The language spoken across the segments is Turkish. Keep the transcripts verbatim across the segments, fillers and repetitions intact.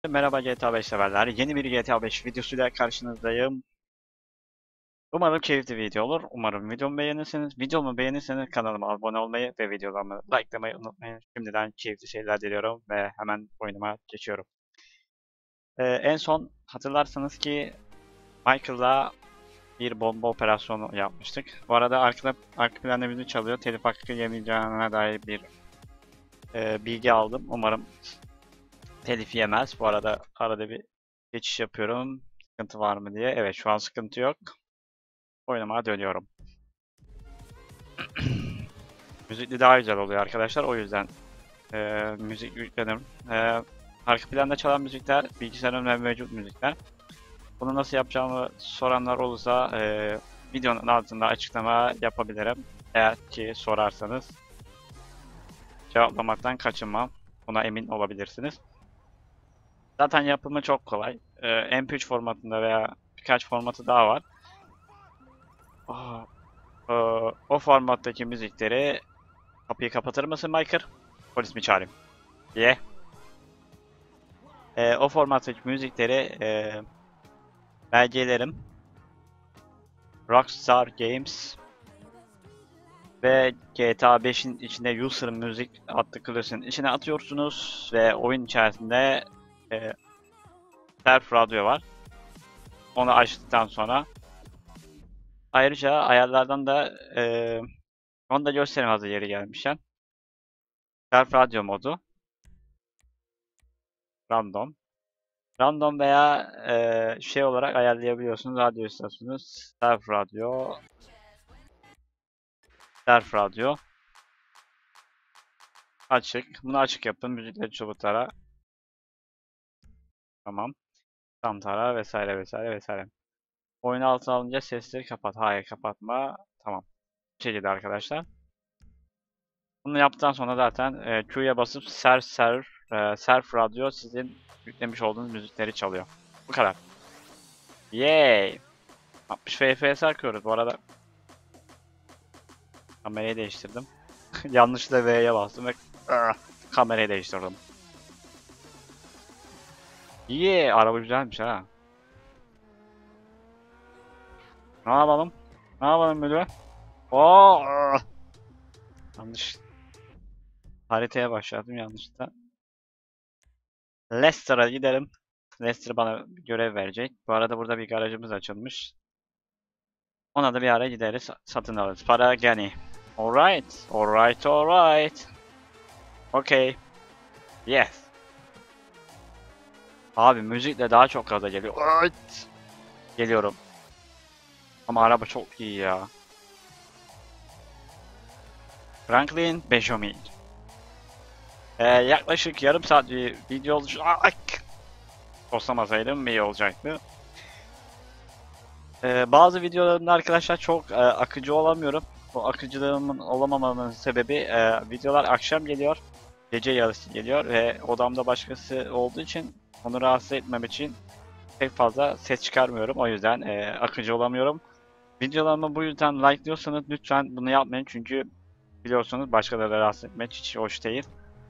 Merhaba G T A beş severler. Yeni bir G T A beş videosuyla karşınızdayım. Umarım keyifli video olur. Umarım videomu beğenirsiniz. Videomu beğenirseniz kanalıma abone olmayı ve videolarımı likelamayı unutmayın. Şimdiden keyifli şeyler diliyorum ve hemen oyunuma geçiyorum. Ee, en son hatırlarsanız ki Michael'la bir bomba operasyonu yapmıştık. Bu arada arka, arka planda müzik çalıyor. Telif hakkı yemeyeceğine dair bir e, bilgi aldım. Umarım telif yemez. Bu arada arada bir geçiş yapıyorum. Sıkıntı var mı diye. Evet, şu an sıkıntı yok. Oynamaya dönüyorum. Müzikli daha güzel oluyor arkadaşlar. O yüzden e, müzik yükledim. E, arka planda çalan müzikler bilgisayarımda mevcut müzikler. Bunu nasıl yapacağımı soranlar olursa e, videonun altında açıklama yapabilirim. Eğer ki sorarsanız cevaplamaktan kaçınmam. Buna emin olabilirsiniz. Zaten yapımı çok kolay. E, M P üç formatında veya birkaç formatı daha var. Oh, e, o formattaki müzikleri kapıyı kapatır mısın Michael? Polis mi çağırayım? Diye. E, o formattaki müzikleri e, belgelerim Rockstar Games ve G T A beşin içinde User Music adlı klasörün içine atıyorsunuz ve oyun içerisinde e, Surf Radyo var. Onu açtıktan sonra ayrıca ayarlardan da e, onu da göstereyim hazır yeri gelmişken. Surf Radyo modu Random. Random veya e, şey olarak ayarlayabiliyorsunuz radyo istasyonu. Surf Radyo, Surf Radyo açık. Bunu açık yapın. Müzikleri çubuklara. Tamam. Tam tara vesaire vesaire vesaire. Oyunu altına alınca sesleri kapat. Hayır, kapatma. Tamam. Bu şekilde arkadaşlar. Bunu yaptıktan sonra zaten e, Q'ya basıp Surf Surf e, Surf Radyo sizin yüklemiş olduğunuz müzikleri çalıyor. Bu kadar. Yay! altmış F P S akıyoruz bu arada. Kamerayı değiştirdim. Yanlışlıkla V'ye bastım ve ah, kamerayı değiştirdim. İyi, araba güzelmiş ha. Ne yapalım? Ne yapalım müdür? Oo! ah! Yanlış. Haritaya başladım yanlışlıkla. Leicester'a gidelim. Leicester bana bir görev verecek. Bu arada burada bir garajımız açılmış. Ona da bir ara gideriz, satın alırız. Para gani. Alright, alright, alright. Okay. Yes. Abi müzikle daha çok gaza geliyor. Evet. Geliyorum. Ama araba çok iyi ya. Franklin Benjamin. Ee, yaklaşık yarım saat bir video olmuş. Ak! Toslamasaydım iyi olacaktı. Ee, bazı videolarımda arkadaşlar çok e, akıcı olamıyorum. Bu akıcılığımın olamamamın sebebi e, videolar akşam geliyor. Gece yarısı geliyor ve odamda başkası olduğu için onu rahatsız etmem için pek fazla ses çıkarmıyorum. O yüzden e, akıcı olamıyorum. Videolarımı bu yüzden likeliyorsanız lütfen bunu yapmayın çünkü biliyorsunuz başkaları rahatsız etmek hiç hoş değil.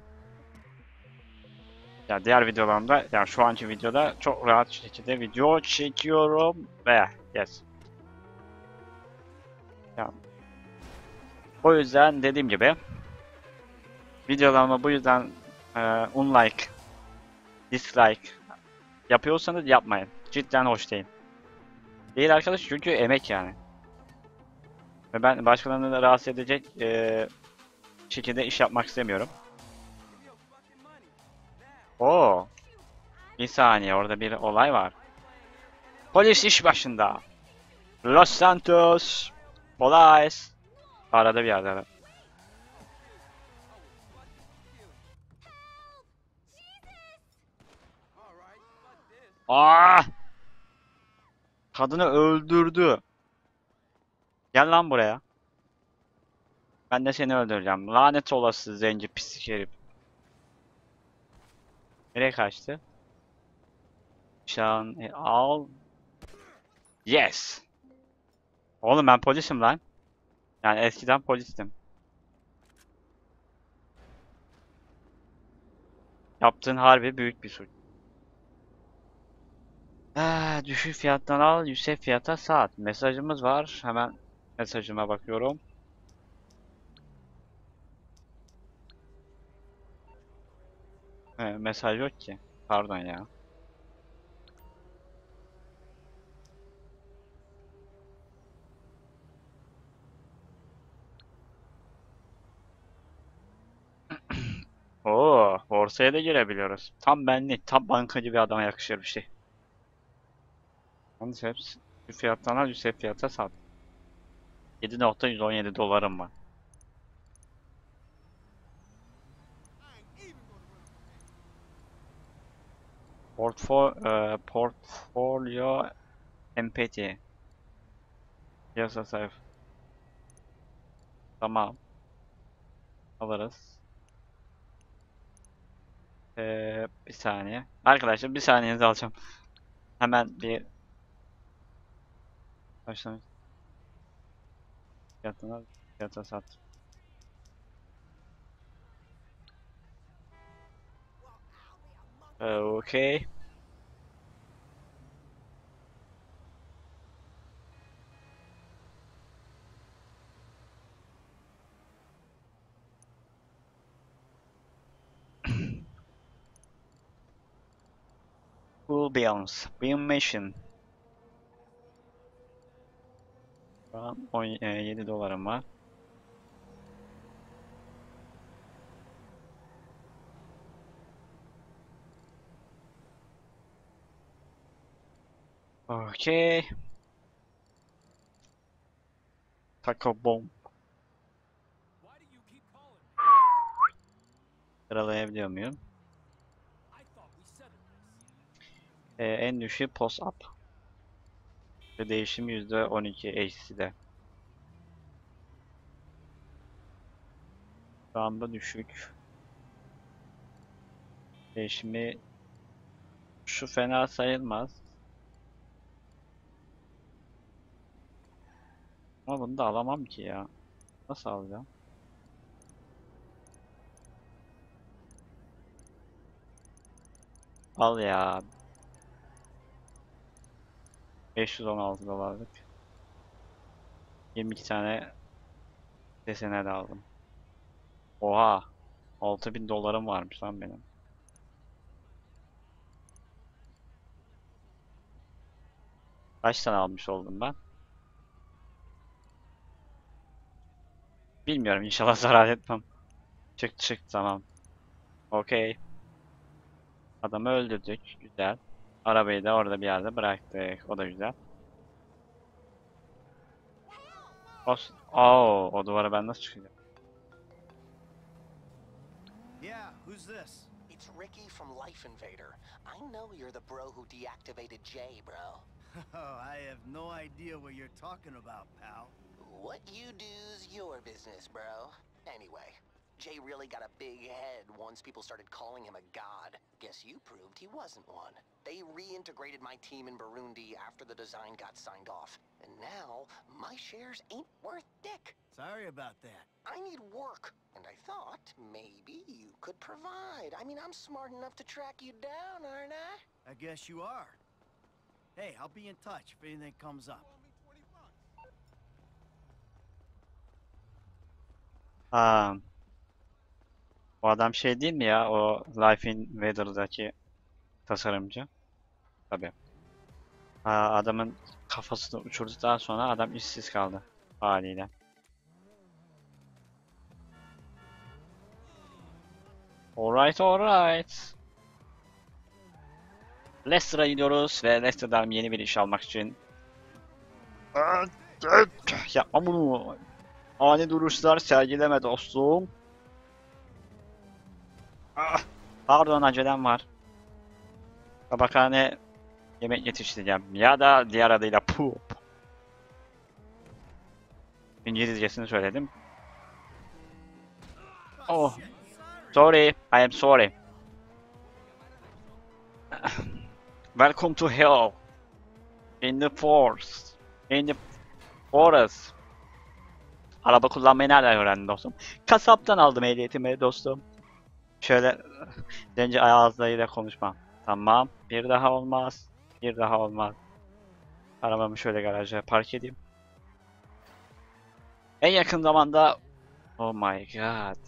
Yani diğer videolarımda, yani şu anki videoda çok rahat şekilde video çekiyorum ve yes. Yani, o yüzden dediğim gibi videolarıma bu yüzden e, unlike, dislike yapıyorsanız yapmayın. Cidden hoş değil. Değil arkadaş çünkü emek yani. Ve ben başkalarını da rahatsız edecek e, şekilde iş yapmak istemiyorum. Oo, bir saniye orada bir olay var. Polis iş başında. Los Santos. Police. Arada bir yerde. Aa! Kadını öldürdü. Gel lan buraya. Ben de seni öldüreceğim. Lanet olası zenci pislik herif. Nereye kaçtı? Şan e, al. Yes. Oğlum ben polisim lan. Yani eskiden polistim. Yaptığın harbi büyük bir suç. Ah, düşük fiyattan al, yüksek fiyata sat. Mesajımız var. Hemen mesajıma bakıyorum. He, mesaj yok ki. Pardon ya. Oo, borsaya da girebiliyoruz. Tam benlik, tam bankacı bir adama yakışır bir şey. Yalnız hepsi bir fiyattan al, yüksek fiyata sat. yedi nokta yüz on yedi dolarım var. Portfo e, portfolio empty. Piyasa sayf. Tamam. Alırız. Ee, bir saniye. Arkadaşlar bir saniyenizi alacağım. Hemen bir başlangıç fiyatına fiyata sat. Ee, okey. Full balance. Beam machine. Şu an on yedi dolarım var. Okey. Taco bomb. Sıralayabiliyor muyum? Ee, en düşüğü post up. Ve değişim yüzde on iki H C'de. Şu anda düşük. Değişimi şu fena sayılmaz. Ama bunu da alamam ki ya. Nasıl alacağım? Al ya. beş yüz on altı dolarlık. yirmi iki tane desene de aldım. Oha. altı bin dolarım varmış lan benim. Kaç tane almış oldum ben? Bilmiyorum, inşallah zarar etmem. Çık çık, tamam. Okey. Adamı öldürdük. Güzel. Arabayı da orada bir yerde bıraktık. O da güzel. Os Oo, o duvara ben nasıl çıkacağım? Yeah, who's this? It's Ricky from Life Invader. I know you're the bro who deactivated Jay, bro. Oh, I have no idea what you're talking about, pal. What you do's your business, bro. Anyway, Jay really got a big head once people started calling him a god. Guess you proved he wasn't one. They reintegrated my team in Burundi after the design got signed off. And now, my shares ain't worth dick. Sorry about that. I need work, and I thought maybe you could provide. I mean, I'm smart enough to track you down, aren't I? I guess you are. Hey, I'll be in touch if anything comes up. Aa, o adam şey değil mi ya? O Life Invader'daki tasarımcı. Tabii. Aa, adamın kafasını uçurduktan sonra adam işsiz kaldı haliyle. Alright, alright. Leicester'a gidiyoruz ve Leicester'dan yeni bir iş almak için. Yapma bunu. Ani duruşlar sergileme dostum. Ah, pardon, acelem var. Tabakhane yemek yetiştireceğim. Ya da diğer adıyla poop. İngilizcesini söyledim. Oh. Sorry. I am sorry. Welcome to hell. In the forest. In the forest. Araba kullanmayı nereden öğrendin dostum? Kasaptan aldım ehliyetimi dostum. Şöyle zenci ağızlarıyla konuşmam. Tamam. Bir daha olmaz. Bir daha olmaz. Arabamı şöyle garaja park edeyim. En yakın zamanda... Oh my god.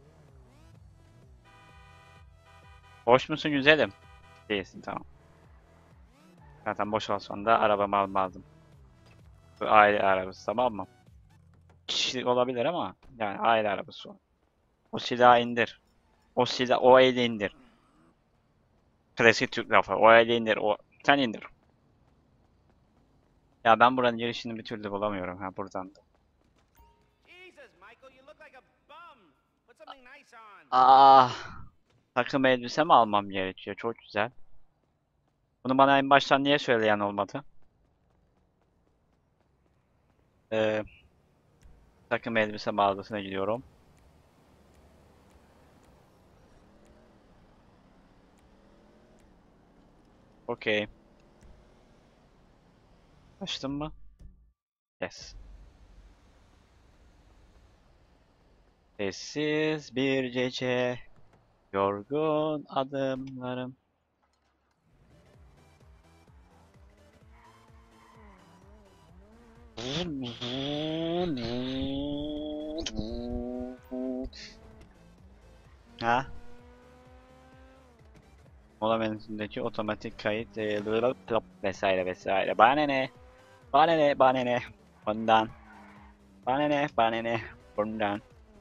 Boş musun güzelim? Değilsin, tamam. Zaten boş olsan da arabamı almazdım. Bu aile arabası, tamam mı? Kişilik olabilir ama yani aile arabası o. O silahı indir. O silah, o eli indir. Klasik Türk lafı. O eli indir. O sen indir. Ya ben buranın girişini bir türlü bulamıyorum ha buradan da. Jesus, Michael, you look like a bum. Put something nice on. Ah, takım elbise mi almam gerekiyor? Çok güzel. Bunu bana en baştan niye söyleyen olmadı? Ee, takım elbise mağazasına gidiyorum. Okey. Açtın mı? Yes. Sessiz bir gece, yorgun adımlarım. Ha? Mola menüsündeki otomatik kayıt e, plop vesaire vesaire. Bana ne? Bana ne? Bana ne? Bundan. Bana ne? Bana ne? Bundan.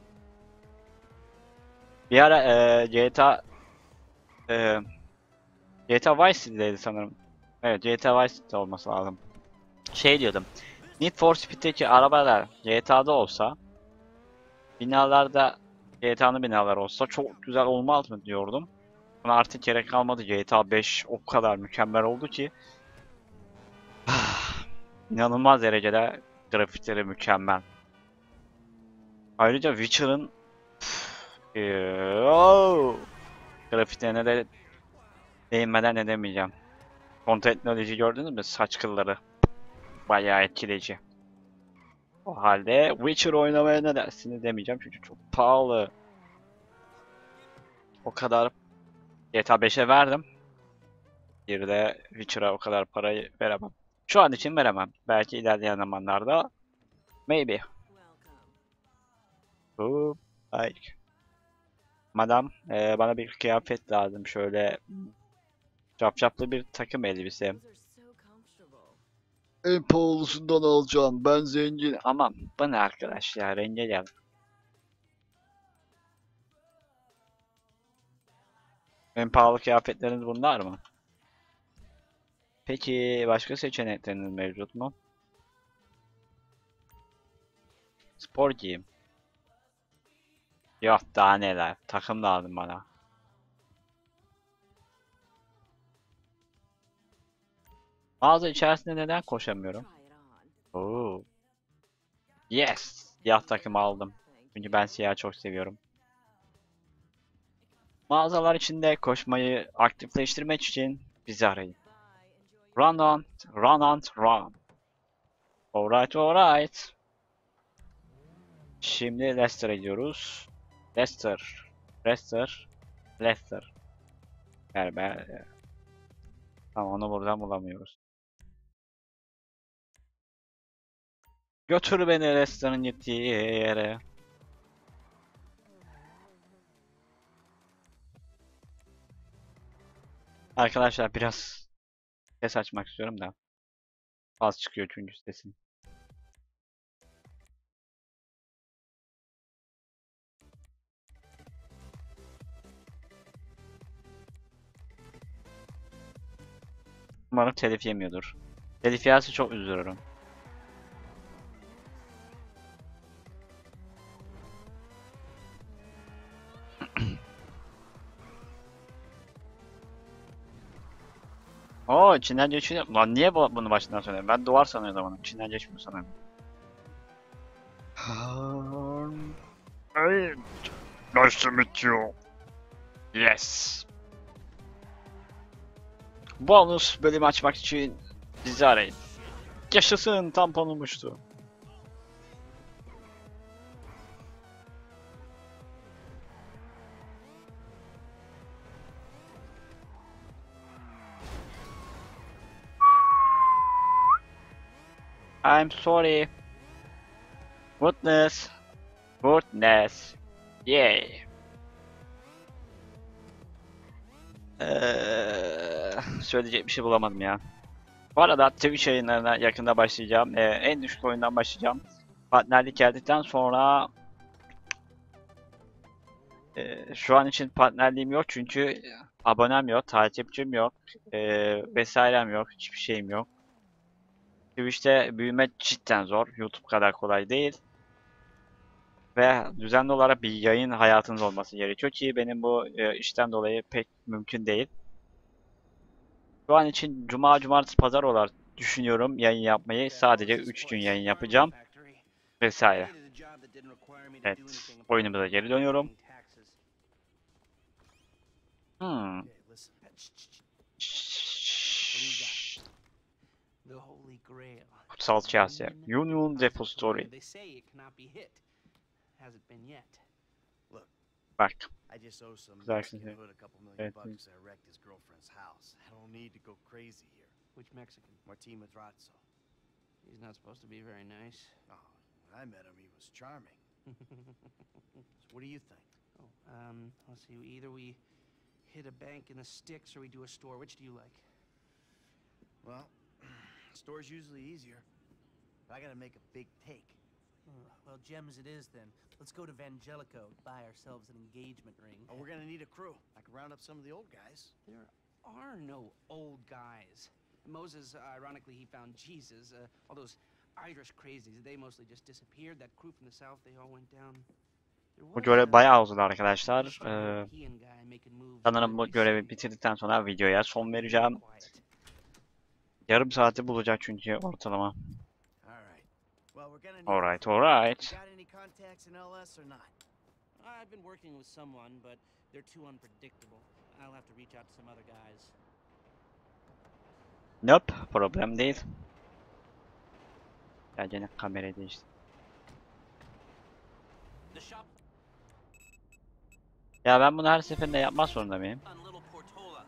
Bir ara e, G T A e, G T A Vice City'deydi sanırım. Evet, G T A Vice City olması lazım. Şey diyordum. Need for Speed'deki arabalar G T A'da olsa, binalarda G T A'nın binaları olsa çok güzel olmaz mı diyordum. Buna artık gerek kalmadı. G T A beş o kadar mükemmel oldu ki. İnanılmaz derecede grafikleri mükemmel. Ayrıca Witcher'ın oh, grafiklerine de değinmeden edemeyeceğim. Son teknoloji gördünüz mü? Saç kılları. Bayağı etkileyici. O halde Witcher oynamaya ne dersiniz demeyeceğim çünkü çok pahalı. O kadar G T A beşe verdim. Bir de Witcher'a o kadar parayı veremem. Şu an için veremem. Belki ilerleyen zamanlarda maybe. Bu like. Madam, e, bana bir kıyafet lazım. Şöyle capcaplı bir takım elbise. En pahalısından alacağım. Ben zengin. Aman bu ne arkadaş ya, renge gel. En pahalı kıyafetleriniz bunlar mı? Peki başka seçenekleriniz mevcut mu? Spor giyim. Yok daha neler. Takım lazım bana. Mağaza içerisinde neden koşamıyorum? Oo. Yes. Siyah takımı aldım. Çünkü ben siyah çok seviyorum. Mağazalar içinde koşmayı aktifleştirmek için bizi arayın. Run on, run on, run. Alright, alright. Şimdi Leicester'a gidiyoruz. Leicester, Leicester, Leicester. Yani ben... Tamam, onu buradan bulamıyoruz. Götür beni Leicester'ın gittiği yere. Arkadaşlar biraz ses açmak istiyorum da. Az çıkıyor çünkü sesim. Umarım telif yemiyordur. Telif yerse çok üzülürüm. Oo, içinden geçiyor. Lan niye bu, bunu başından söylüyorum? Ben duvar sanıyordum onu. İçinden geçmiyor sanırım. Hey, nice to meet you. Yes. Bonus bölümü açmak için bizi arayın. Yaşasın, tamponum uçtu. I'm sorry. Goodness. Goodness. Yeah. Ee, söyleyecek bir şey bulamadım ya. Bu arada Twitch yayınlarına yakında başlayacağım. Ee, en düşük oyundan başlayacağım. Partnerlik geldikten sonra e, şu an için partnerliğim yok çünkü abonem yok, takipçim yok, e, vesairem yok, hiçbir şeyim yok. Twitch'te büyüme cidden zor. YouTube kadar kolay değil. Ve düzenli olarak bir yayın hayatınız olması gerekiyor ki benim bu e, işten dolayı pek mümkün değil. Şu an için cuma, cumartesi, pazar olarak düşünüyorum yayın yapmayı. Sadece üç gün yayın yapacağım vesaire. Evet, oyunumuza geri dönüyorum. Hmm. Okay, listen. The Holy Grail. Kutsal kase. Union Depository. They say it cannot be hit. Hasn't been yet. Bak. I just owe some Güzel Mexican şimdi. hood a couple million Evet. bucks 'cause I wrecked his girlfriend's house. I don't need to go crazy here. Which Mexican? Martin Madrazo. He's not supposed to be very nice. Oh, when I met him, he was charming. So what do you think? Oh, um, let's see. Either we hit a bank in the sticks or we do a store. Which do you like? Well, store's usually easier. But I gotta make a big take. Uh, well, gems it is then. Let's go to Vangelico, buy ourselves an engagement ring. Oh, we're gonna need a crew. I can round up some of the old guys. There are no old guys. Moses, uh, ironically, he found Jesus. Uh, all those Irish crazies, they mostly just disappeared. That crew from the south, they all went down. There Bu was görev a bayağı uzun arkadaşlar. Ee, European guy making moves sanırım bu really görevi slowly. bitirdikten sonra videoya son vereceğim. Quiet. Yarım saati bulacak çünkü ortalama. All right. Well, we're gonna need. Alright, You alright. got any contacts in L S or not? I've been working with someone, but they're too unpredictable. I'll have to reach out to some other guys. Nope, problem değil. Ya gene kamerayı değiştir. The shop Ya ben bunu her seferinde yapmak zorunda mıyım? on Little Portola.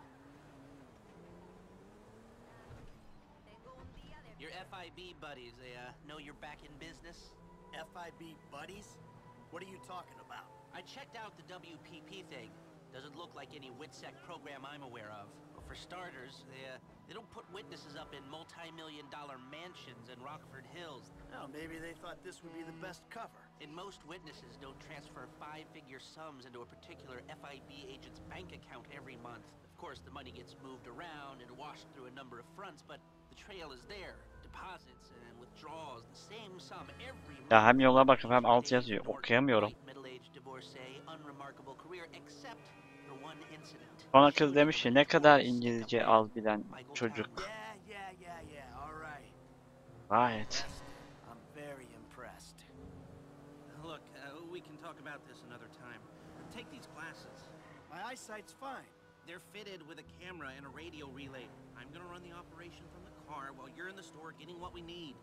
Your F I B buddies, they uh, know you're back in business? F I B buddies? What are you talking about? I checked out the W P P thing. Doesn't look like any WITSEC program I'm aware of. But for starters, they, uh, they don't put witnesses up in multi-million dollar mansions in Rockford Hills. Oh, maybe they thought this would be the best cover. And most witnesses don't transfer five-figure sums into a particular F I B agent's bank account every month. Of course, the money gets moved around and washed through a number of fronts, but the trail is there. Deposits and withdrawals, the same sum every month. Ya hem yola bakıp hem alt yazıyor. Okuyamıyorum. Middle-aged divorcee, unremarkable career, except for one incident. Bana kız demiş ki ne kadar İngilizce az bilen çocuk. Yeah, yeah, yeah, yeah. All right. Gayet. I'm very impressed. Look, uh, we can talk about this another time. Take these glasses. My eyesight's fine. They're fitted with a camera and a radio relay. I'm gonna run the operation from the car while you're in the store getting what we need.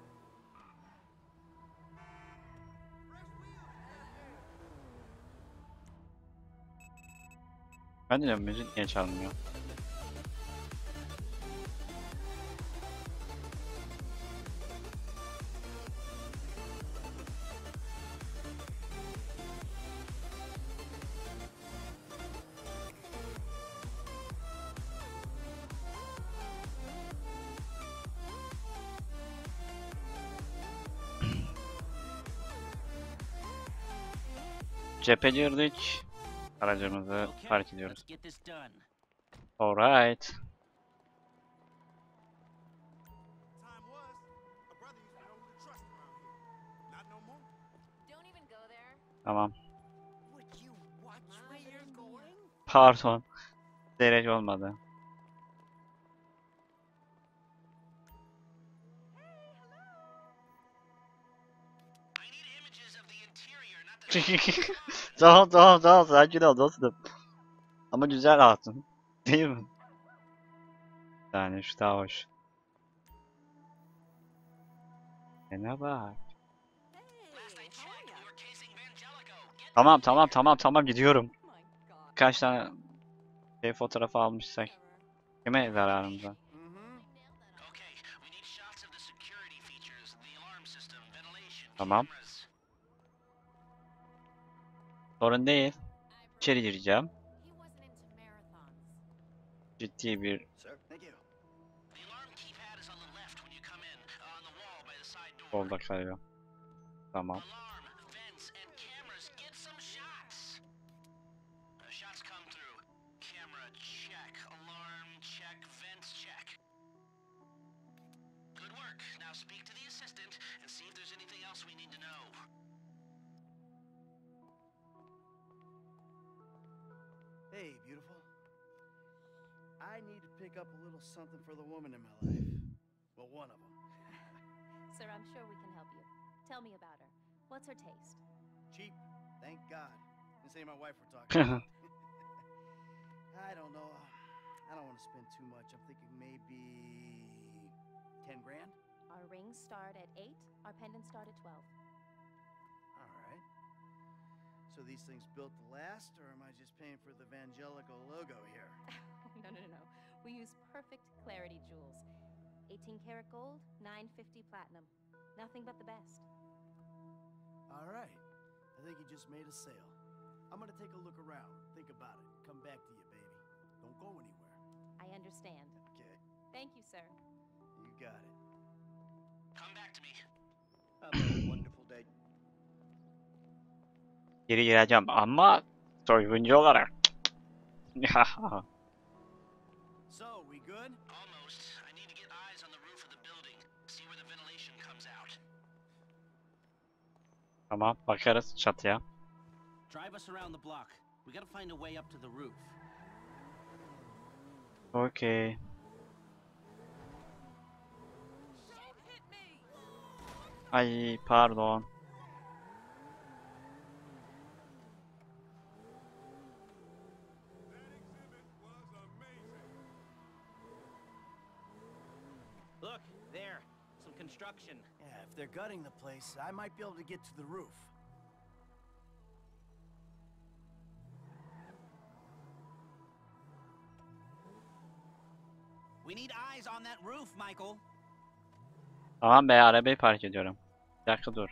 Ben de diyorum müzik niye çalmıyor? Cephe girdik. Aracımızı Okay, park ediyoruz. let's get this done. Alright. Time was, a brother used to know who to trust around here. Not no more. Don't even go there. Tamam. Would you watch where you're going? Pardon. Derece olmadı. I need images of the interior, not the Tamam tamam tamam sakin ol dostum. Ama güzel hatun. Değil mi? Yani şu daha hoş. Ne bak. Tamam tamam tamam tamam gidiyorum. Oh my god. Kaç tane şey fotoğrafı almışsak. Kime zararımıza? Mm-hmm. Okay, we need shots of the security features Tamam. Sorun değil. İçeri gireceğim. He wasn't into marathons. Ciddi bir Sir, thank you. The alarm keypad is on the left when you come in, on the wall by the side door. solda kalıyor. Tamam. Alarm, vents, and cameras. Get some shots. Uh, shots come through. Camera check. Alarm check. Vents check. Good work. Now speak to the assistant and see if there's anything else we need to know. Hey, beautiful. I need to pick up a little something for the woman in my life. Well, one of them. Sir, I'm sure we can help you. Tell me about her. What's her taste? Cheap, thank God. This ain't my wife we're talking about. I don't know. I don't want to spend too much. I'm thinking maybe ten grand. Our rings start at eight. Our pendants start at twelve. All right. So these things built to last, or am I just paying for the Vangelico logo here? No, no, no, no. We use perfect clarity jewels. eighteen karat gold, nine fifty platinum. Nothing but the best. All right. I think you just made a sale. I'm gonna take a look around. Think about it. Come back to you, baby. Don't go anywhere. I understand. Okay. Thank you, sir. You got it. Come back to me. Have a wonderful day. Geri gireceğim ama soyguncu olarak. So, we good? Almost. I need to get eyes on the roof of the building. See where the ventilation comes out. Tamam, bakarız çatıya. Drive us around the block. We gotta find a way up to the roof. Okey. Ay pardon. That exhibit was amazing. Look, there. Some construction. Yeah, if they're gutting the place, I might be able to get to the roof. We need eyes on that roof, Michael. Tamam be, arabayı park ediyorum. Bir dakika dur.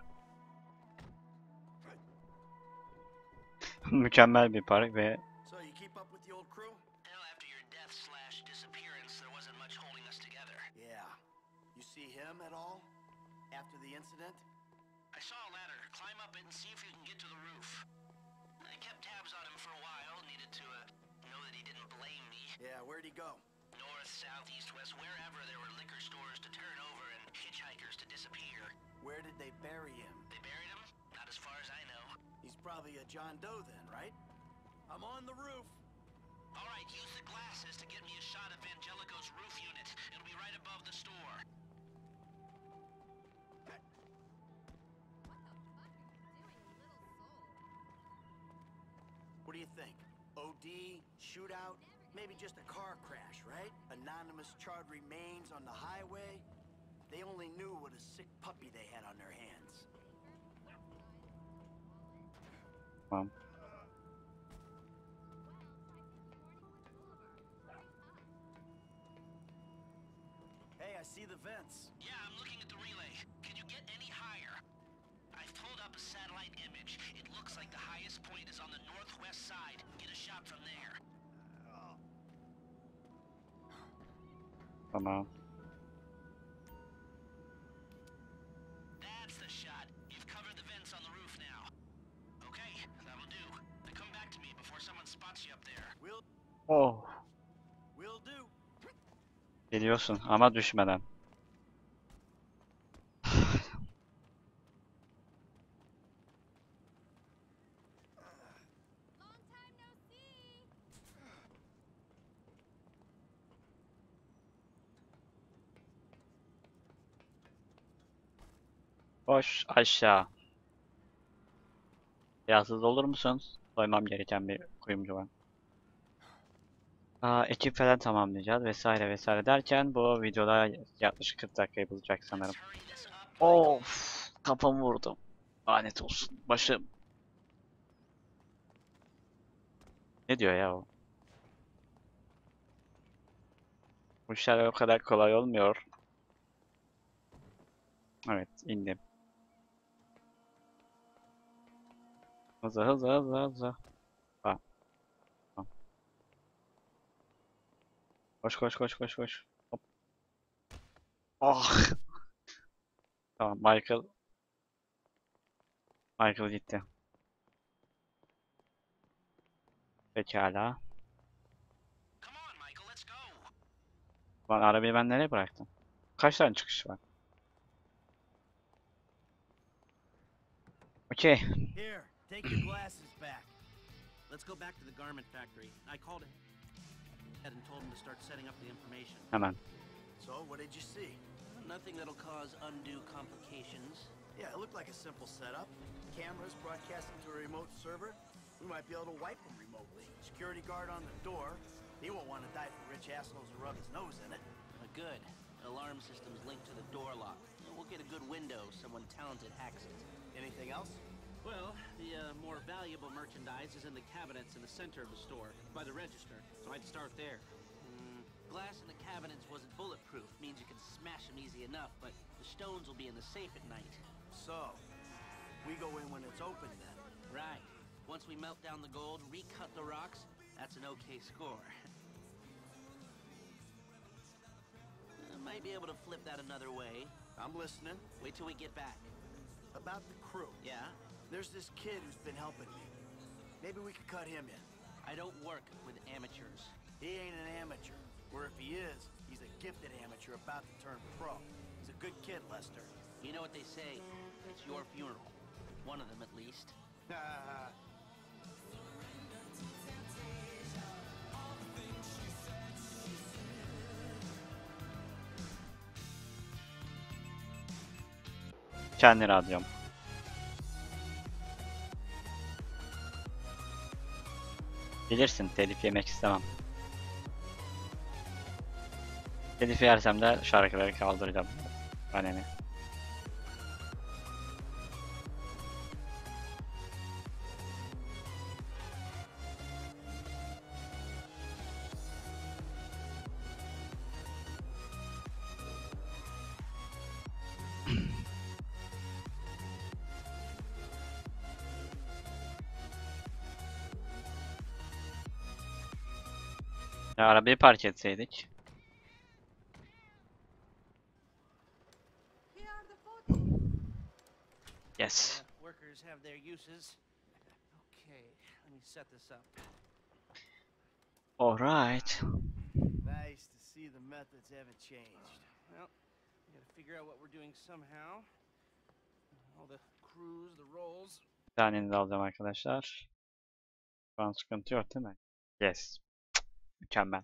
Mükemmel bir park ve So, you keep up with the old crew? Hell, after your death slash disappearance, there wasn't much holding us together. Yeah. You see him at all? After the incident? I saw a ladder. Climb up it and see if you can get to the roof. I kept tabs on him for a while. Needed to uh, know that he didn't blame me. Yeah, where'd he go? North, south, east, west, wherever there were liquor stores to turn over and hitchhikers to disappear. Where did they bury him? They buried him? Not as far as I know. He's probably a John Doe then, right? I'm on the roof. All right, use the glasses to get me a shot of Vangelico's roof unit. It'll be right above the store. What do you think? O D, shootout, maybe just a car crash, right? Anonymous charred remains on the highway. They only knew what a sick puppy they had on their hands. tamam. Hey, I see the vents. Yeah, I'm looking at the relay. Can you get any higher? I've pulled up a satellite image. It looks like the highest point is on the northwest side. Get a shot from there. Tamam. That's the shot. You've covered the vents on the roof now. Okay, that'll do. Now come back to me before someone spots you up there. Will, Oh. will do. Geliyorsun ama düşmeden. Long time no see. Koş aşağı. Biraz hızlı olur musun? Soymam gereken bir kuyumcu var. Aa, ekip falan tamamlayacağız vesaire vesaire derken bu videoda yaklaşık kırk dakikayı bulacak sanırım. Hurry this up. Of, kafamı vurdum. Lanet olsun. Başım. Ne diyor ya o? Bu işler o kadar kolay olmuyor. Evet, indim. Hızlı hızlı hızlı hızlı. Tamam. Tamam. Koş koş koş koş koş. Hop. Ah. Tamam Michael. Michael gitti. Pekala. Lan arabayı ben nereye bıraktım? Kaç tane çıkış var? Okey. Here, take your glasses back. Let's go back to the garment factory. I called it and told him to start setting up the information. Hemen. So, what did you see? Nothing that'll cause undue complications. Yeah, it looked like a simple setup. Cameras broadcasting to a remote server. We might be able to wipe them remotely. Security guard on the door. He won't want to die for rich assholes who rub his nose in it. Uh, good. Alarm system's linked to the door lock. We'll get a good window. Someone talented hacks it. Anything else? Well, the uh, more valuable merchandise is in the cabinets in the center of the store, by the register, so I'd start there. Mm, glass in the cabinets wasn't bulletproof, means you can smash them easy enough, but the stones will be in the safe at night. So, we go in when it's open then. Right. Once we melt down the gold, recut the rocks, that's an okay score. I might be able to flip that another way. I'm listening. Wait till we get back. About the crew. Yeah? There's this kid who's been helping me. Maybe we could cut him in. I don't work with amateurs. He ain't an amateur. Or if he is, he's a gifted amateur about to turn pro. He's a good kid, Lester. You know what they say, it's your funeral. One of them at least. Kendi radyom. Bilirsin telif yemek istemem. Telif yersem de şarkıları kaldıracağım. Bana ne? Ya arabayı park etseydik. Yes. Uh, workers have their uses. Okay, let me set this up. All right. Nice to see the methods haven't changed. Well, we gotta figure out what we're doing somehow. All the crews, the roles. Bir tanenizi alacağım arkadaşlar. Şu an sıkıntı yok değil mi? Yes. Mükemmel.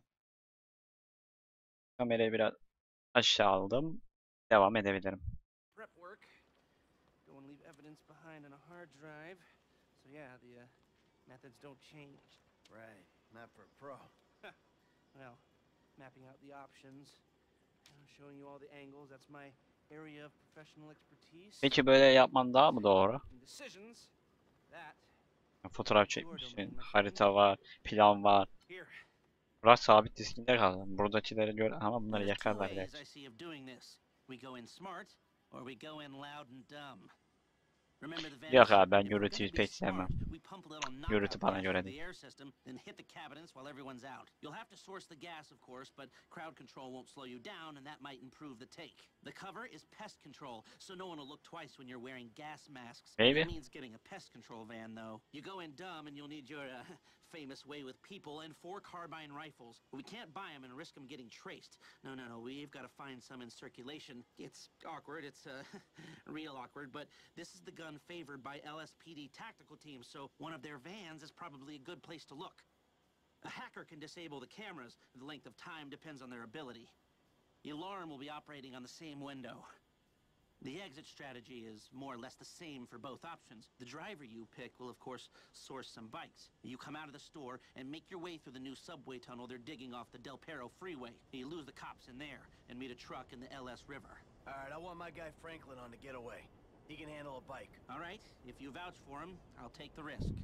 Kamerayı biraz aşağı aldım. Devam edebilirim. Prep work. Go and leave evidence behind on a hard drive. So yeah, the uh, methods don't change. Right, not for a pro. Well, mapping out the options, uh, showing you all the angles. That's my area of professional expertise. Peki böyle yapman daha mı doğru? And decisions. That. Fotoğraf çekmişsin, harita var, plan var. Here. Burası sabit diskinde kaldı. Buradakileri gör ama bunları yakarlar There's two gerçi. ways I see of doing this. We go in smart, or we go in loud and dumb. Remember the Yok Vanish? abi ben If we're gürültüyü gonna be pek sevmem. smart, we pump a little knockout Gürültü bana gas göre into değil. the air system, then hit the cabinets while everyone's out. You'll have to source the gas, of course, but crowd control won't slow you down, and that might improve the take. The cover is pest control, so no one will look twice when you're wearing gas masks. Maybe. That means getting a pest control van, though. You go in dumb, and you'll need your uh, famous way with people and four carbine rifles. We can't buy them and risk them getting traced. No, no, no. We've got to find some in circulation. It's awkward. It's uh, real awkward. But this is the gun favored by L S P D tactical teams, so one of their vans is probably a good place to look. A hacker can disable the cameras. The length of time depends on their ability. The alarm will be operating on the same window. The exit strategy is more or less the same for both options. The driver you pick will, of course, source some bikes. You come out of the store and make your way through the new subway tunnel they're digging off the Del Perro freeway. You lose the cops in there and meet a truck in the L S River. All right, I want my guy Franklin on the getaway. He can handle a bike. All right, if you vouch for him, I'll take the risk.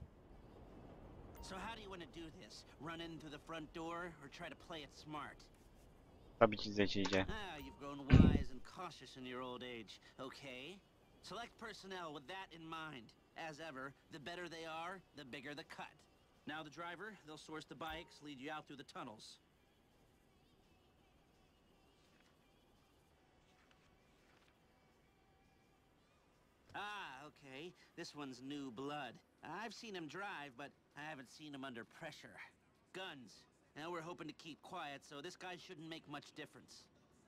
So how do you want to do this? Run in through the front door or try to play it smart? Tabii ki zekice. Ah, you've grown wise and cautious in your old age. Okay. Select personnel with that in mind. as ever, the better they are, the bigger the cut. Now the driver, they'll source the bikes, lead you out through the tunnels. Ah, okay. This one's new blood. I've seen him drive, but I haven't seen him under pressure. Guns. Now we're hoping to keep quiet, so this guy shouldn't make much difference.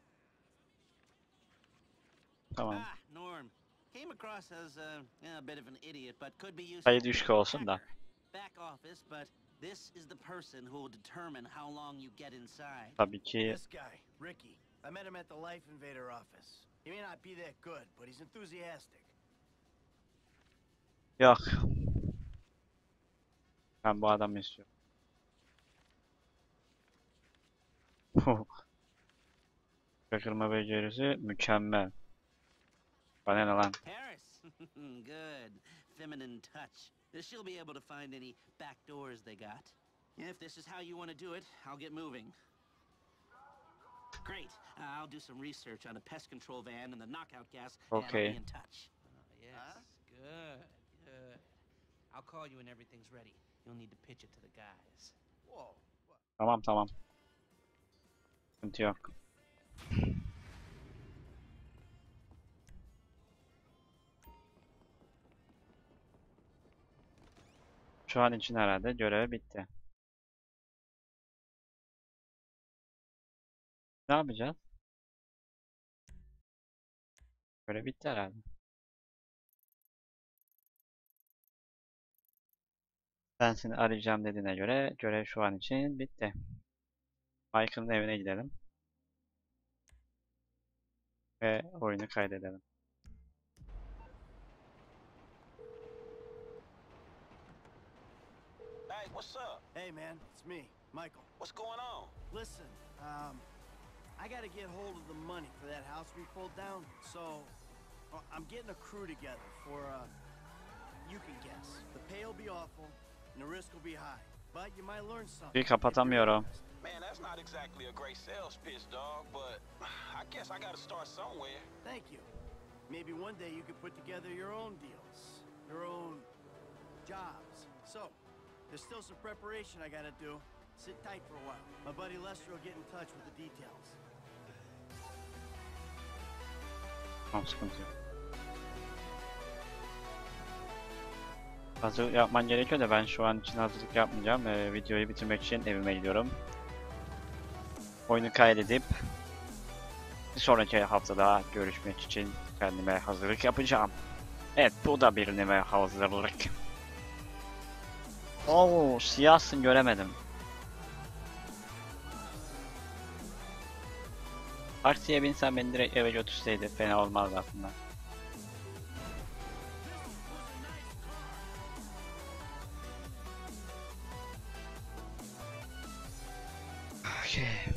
Tamam. Ah, Norm. Came across as uh, a bit of an idiot, but could be useful. Sayı düşük olsun da. Hacker. Back office, but this is the person who will determine how long you get inside. Tabii ki This guy, Ricky. I met him at the Life Invader office. He may not be that good, but he's enthusiastic. yok. Ben bu adamı istiyorum. Şaşırma becerisi mükemmel. Bana ne lan? Harris. Good. Feminine touch. She'll be able to find any back doors they got. If this is how you want to do it, I'll get moving. Great. Uh, I'll do some research on the pest control van and the knockout gas, and Okay. I'll be in touch. Oh, yes. Good. Good. I'll call you when everything's ready. You'll need to pitch it to the guys. Whoa. Tamam tamam. Sıkıntı yok. Şu an için herhalde görev bitti. Ne yapacağız? Görev bitti herhalde. Ben seni arayacağım dediğine göre görev şu an için bitti. Michael'ın evine gidelim. Ve oyunu kaydedelim. Hey, what's up? Hey, man, it's me, Michael. What's going on? Listen, um, I gotta get hold of the money for that house we pulled down, so uh, I'm getting a crew together for, uh, you can guess. The pay will be awful, and the risk will be high, but you might learn something. Bir kapatamıyorum. Man, that's not exactly a great sales pitch, dog, but I guess I gotta start somewhere. Thank you. Maybe one day you could put together your own deals, your own jobs. So, there's still some preparation I gotta do. Sit tight for a while. My buddy Lester will get in touch with the details. Tamam, sıkıntı yok. Hazırlık yapman gerekiyor da ben şu an için hazırlık yapmayacağım. Ee, videoyu bitirmek için evime gidiyorum. Oyunu kaydedip bir sonraki haftada görüşmek için kendime hazırlık yapacağım. Evet, bu da bir nevi hazırlık. Oo, siyahsın, göremedim. Taksiye binsen beni direkt eve götürseydi fena olmazdı aslında. Okay.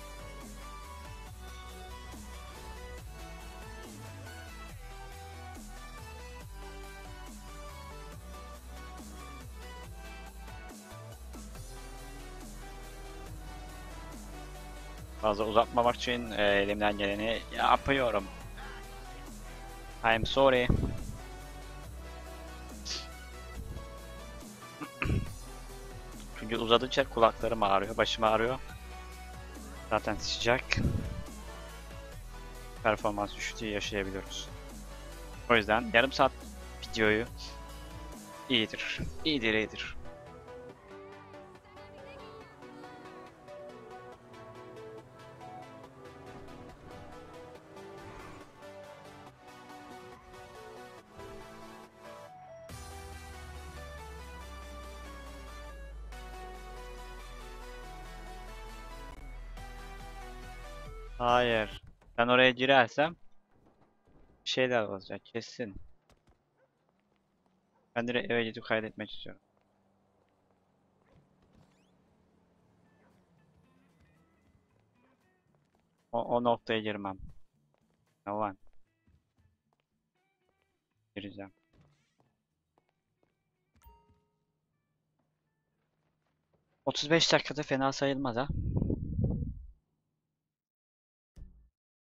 Fazla uzatmamak için e, elimden geleni yapıyorum. I'm sorry. Çünkü uzadıkça kulaklarım ağrıyor, başım ağrıyor. Zaten sıcak. Performans düşüklüğü yaşayabiliyoruz. O yüzden yarım saat videoyu iyidir. İyidir, iyidir. Hayır. Ben oraya girersem bir şeyler olacak kesin. Ben direkt eve gidip kaydetmek istiyorum. O, o noktaya girmem. Ne var? Gireceğim. otuz beş dakikada fena sayılmaz ha.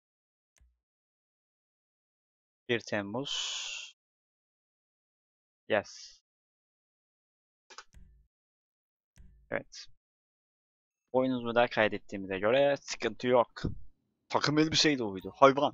bir Temmuz Yes. Evet. Oyununuzu da kaydettiğimize göre sıkıntı yok. Takım elbiseyle uydu. Hayvan.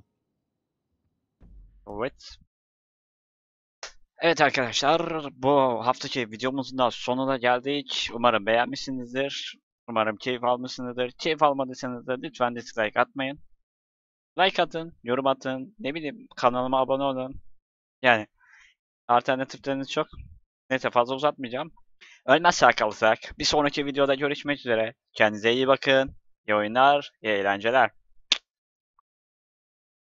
Evet. Evet arkadaşlar, bu haftaki videomuzun da sonuna geldik. Umarım beğenmişsinizdir. Umarım keyif almışsınızdır. Keyif almadıysanız da lütfen dislike atmayın. Like atın, yorum atın, ne bileyim kanalıma abone olun. Yani alternatifleriniz çok. Neyse fazla uzatmayacağım. Ölmezsek kalırsak bir sonraki videoda görüşmek üzere. Kendinize iyi bakın. İyi oyunlar, iyi eğlenceler.